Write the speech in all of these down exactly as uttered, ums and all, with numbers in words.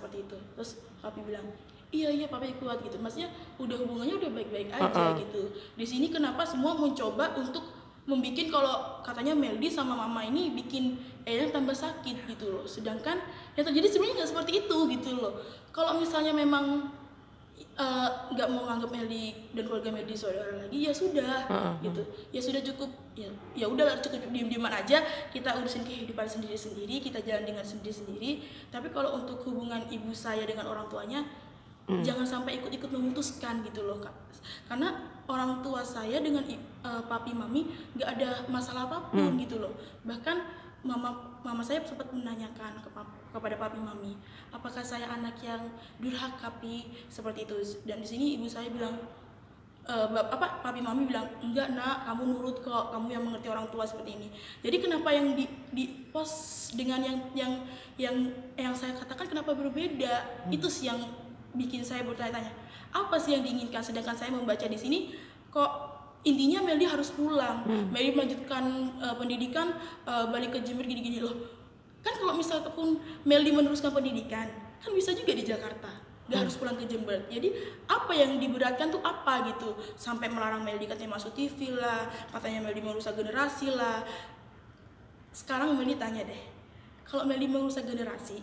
seperti itu. Terus papi bilang, iya iya papi kuat gitu. Maksudnya udah hubungannya udah baik-baik aja uh-uh. gitu. Di sini kenapa semua mencoba untuk membikin kalau katanya Meldi sama mama ini bikin Eyang tambah sakit gitu loh. Sedangkan yang terjadi sebenarnya nggak seperti itu gitu loh. Kalau misalnya memang nggak uh, mau nganggap Meldi dan keluarga Meldi saudara lagi, ya sudah uh-huh. gitu. Ya sudah cukup, ya ya udah cukup diem-dieman aja, kita urusin kehidupan sendiri-sendiri, kita jalan dengan sendiri-sendiri. Tapi kalau untuk hubungan ibu saya dengan orang tuanya, hmm. jangan sampai ikut-ikut memutuskan gitu loh Kak. Karena orang tua saya dengan uh, papi mami nggak ada masalah apapun hmm. gitu loh. Bahkan mama mama saya sempat menanyakan ke pap, kepada papi mami, apakah saya anak yang durhaka pi seperti itu. Dan di sini ibu saya bilang, e, apa papi mami bilang, enggak nak, kamu nurut kok, kamu yang mengerti orang tua seperti ini. Jadi kenapa yang di, di post dengan yang yang yang yang saya katakan kenapa berbeda? Hmm. Itu sih yang bikin saya bertanya-tanya, apa sih yang diinginkan? Sedangkan saya membaca di sini kok intinya Meldi harus pulang, hmm. Meldi melanjutkan uh, pendidikan, uh, balik ke Jember gini-gini loh. Kan kalau misalnya pun Meldi meneruskan pendidikan, kan bisa juga di Jakarta, nggak hmm. harus pulang ke Jember. Jadi apa yang diberatkan tuh apa gitu? Sampai melarang Meldi katanya masuk T V lah, katanya Meldi merusak generasi lah. Sekarang Meldi tanya deh, kalau Meldi merusak generasi,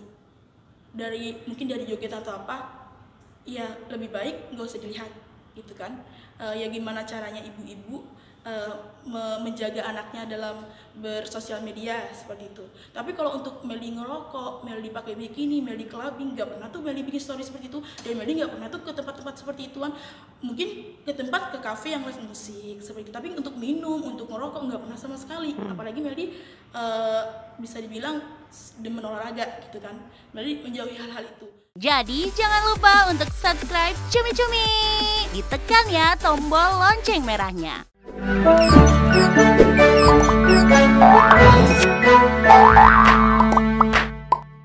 dari mungkin dari joget atau apa, ya lebih baik nggak usah dilihat. Gitu kan, uh, ya gimana caranya ibu-ibu uh, me- menjaga anaknya dalam bersosial media seperti itu. Tapi kalau untuk Meldi ngerokok, Meldi pakai bikini, Meldi clubbing, nggak pernah tuh Meldi bikin story seperti itu. Dan Meldi nggak pernah tuh ke tempat-tempat seperti ituan. Mungkin ke tempat, ke kafe yang live musik seperti itu. Tapi untuk minum, untuk ngerokok nggak pernah sama sekali. Hmm. Apalagi Meldi uh, bisa dibilang demen olahraga gitu kan. Meldi menjauhi hal-hal itu. Jadi jangan lupa untuk subscribe Cumi Cumi. Ditekan ya tombol lonceng merahnya.